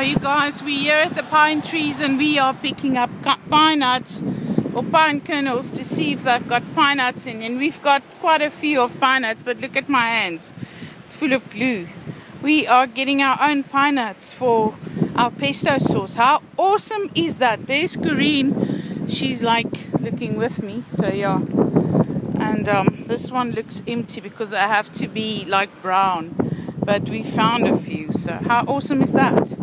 you guys, we're here at the pine trees and we are picking up pine nuts or pine kernels to see if they've got pine nuts in. And we've got quite a few of pine nuts, but look at my hands, it's full of glue. We are getting our own pine nuts for our pesto sauce. How awesome is that? There's Corinne, she's like looking with me, so yeah. And this one looks empty because they have to be like brown, but we found a few, so how awesome is that?